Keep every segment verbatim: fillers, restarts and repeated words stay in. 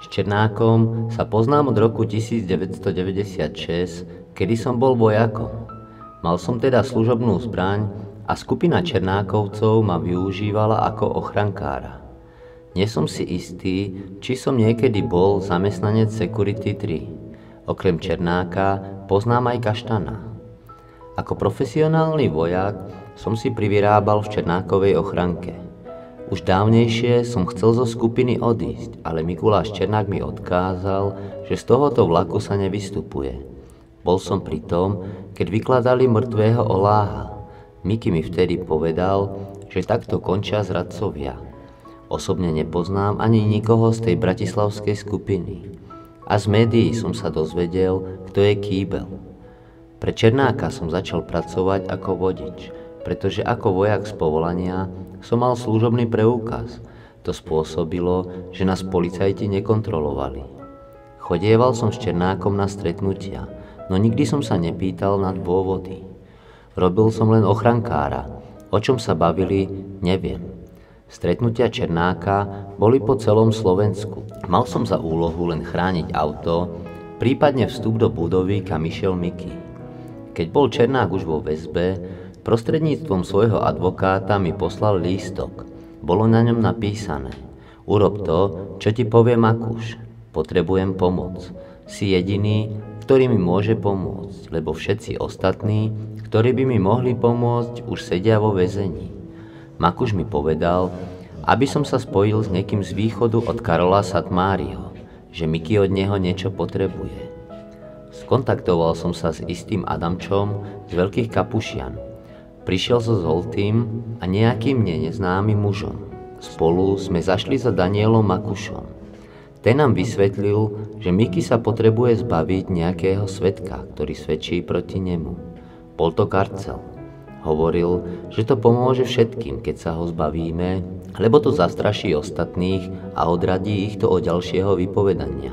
S Černákom sa poznám od roku tisícdeväťstodeväťdesiatšesť, kedy som bol vojakom. Mal som teda služobnú zbraň a skupina Černákovcov ma využívala ako ochrankára. Nie som si istý, či som niekedy bol zamestnanec Security tri. Okrem Černáka poznám aj Kaštana. Ako profesionálny vojak som si privyrábal v Černákovej ochranke. Už dávnejšie som chcel zo skupiny odísť, ale Mikuláš Černák mi odkázal, že z tohoto vlaku sa nevystupuje. Bol som pri tom, keď vykladali mŕtvého Oláha. Miki mi vtedy povedal, že takto končia zradcovia. Osobne nepoznám ani nikoho z tej bratislavskej skupiny. A z médií som sa dozvedel, kto je Kýbel. Pre Černáka som začal pracovať ako vodič, pretože ako vojak z povolania som mal služobný preukaz. To spôsobilo, že nás policajti nekontrolovali. Chodieval som s Černákom na stretnutia, no nikdy som sa nepýtal na dôvody. Robil som len ochrankára. O čom sa bavili, neviem. Stretnutia Černáka boli po celom Slovensku. Mal som za úlohu len chrániť auto, prípadne vstup do budovy, kam išiel Miki. Keď bol Černák už vo väzbe, prostredníctvom svojho advokáta mi poslal lístok. Bolo na ňom napísané: urob to, čo ti povie Makúš. Potrebujem pomoc. Si jediný, ktorý mi môže pomôcť, lebo všetci ostatní, ktorí by mi mohli pomôcť, už sedia vo väzení. Makúš mi povedal, aby som sa spojil s niekým z východu od Karola Satmáriho, že Miki od neho niečo potrebuje. Skontaktoval som sa s istým Adamčom z Veľkých Kapušian. Prišiel so Zoltým a nejakým mne neznámym mužom. Spolu sme zašli za Danielom Makúšom. Ten nám vysvetlil, že Miki sa potrebuje zbaviť nejakého svedka, ktorý svedčí proti nemu. Bol to Karcel. Hovoril, že to pomôže všetkým, keď sa ho zbavíme, lebo to zastraší ostatných a odradí ich to od ďalšieho vypovedania.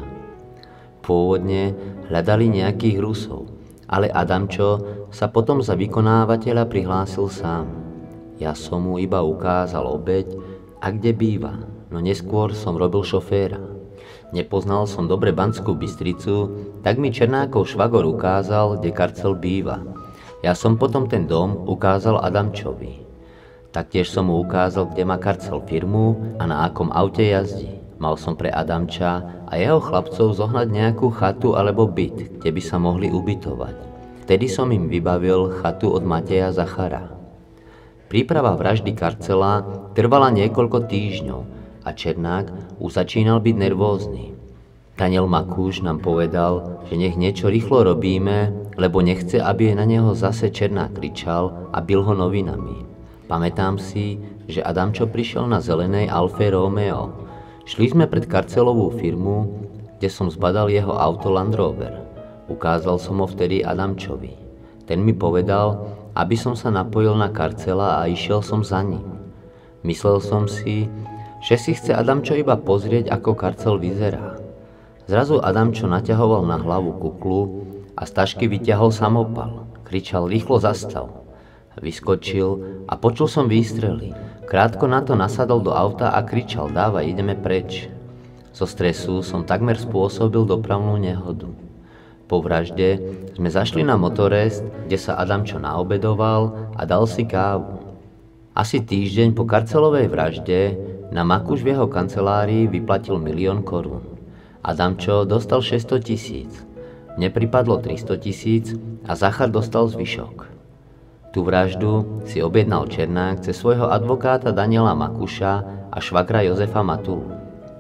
Pôvodne hľadali nejakých Rusov, ale Adamčo sa potom za vykonávateľa prihlásil sám. Ja som mu iba ukázal obeť a kde býva, no neskôr som robil šoféra. Nepoznal som dobre Banskú Bystricu, tak mi Černákov švagor ukázal, kde Karcel býva. Ja som potom ten dom ukázal Adamčovi. Taktiež som mu ukázal, kde má Karcel firmu a na akom aute jazdí. Mal som pre Adamča a jeho chlapcov zohnať nejakú chatu alebo byt, kde by sa mohli ubytovať. Vtedy som im vybavil chatu od Mateja Zachara. Príprava vraždy Karcela trvala niekoľko týždňov a Černák už začínal byť nervózny. Daniel Makúš nám povedal, že nech niečo rýchlo robíme, lebo nechce, aby na neho zase Černák kričal a bil ho novinami. Pamätám si, že Adamčo prišiel na zelenej Alfe Romeo. Šli sme pred Karcelovú firmu, kde som zbadal jeho auto Land Rover. Ukázal som ho vtedy Adamčovi. Ten mi povedal, aby som sa napojil na Karcela a išiel som za ním. Myslel som si, že si chce Adamčo iba pozrieť, ako Karcel vyzerá. Zrazu Adamčo naťahoval na hlavu kuklu a z tašky vyťahol samopal. Kričal: rýchlo zastav. Vyskočil a počul som výstrely. Krátko na to nasadol do auta a kričal: dávaj, ideme preč. Zo stresu som takmer spôsobil dopravnú nehodu. Po vražde sme zašli na Motorest, kde sa Adamčo naobedoval a dal si kávu. Asi týždeň po Karcelovej vražde na Makúš v jeho kancelárii vyplatil milión korún. Adamčo dostal šesťsto tisíc. Mne pripadlo tristo tisíc a Zachar dostal zvyšok. Tú vraždu si objednal Černák cez svojho advokáta Daniela Makúša a švagra Jozefa Matulu.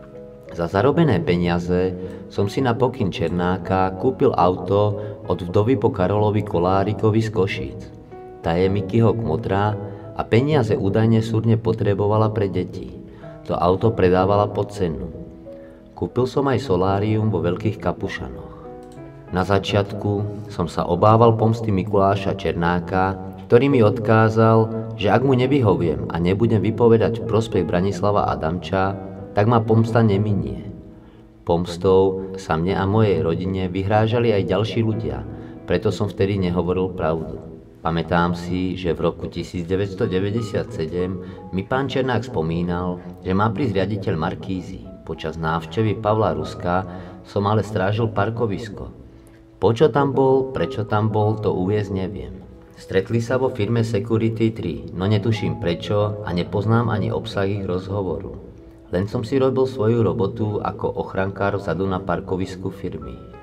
Za zarobené peniaze som si na pokyn Černáka kúpil auto od vdovy po Karolovi Kolárikovi z Košíc. Tá je Mikiho kmotrá a peniaze údajne súdne potrebovala pre deti. To auto predávala pod cenu. Kúpil som aj solárium vo Veľkých Kapušanoch. Na začiatku som sa obával pomsty Mikuláša Černáka, ktorý mi odkázal, že ak mu nevyhoviem a nebudem vypovedať v prospech Branislava Adamča, tak ma pomsta neminie. Pomstou sa mne a mojej rodine vyhrážali aj ďalší ľudia, preto som vtedy nehovoril pravdu. Pamätám si, že v roku tisícdeväťstodeväťdesiatsedem mi pán Černák spomínal, že má prísť riaditeľ Markízy. Počas návštevy Pavla Ruska som ale strážil parkovisko. Počo tam bol, prečo tam bol, to uviesť neviem. Stretli sa vo firme Security tri, no netuším prečo a nepoznám ani obsah ich rozhovoru. Len som si robil svoju robotu ako ochrankár vzadu na parkovisku firmy.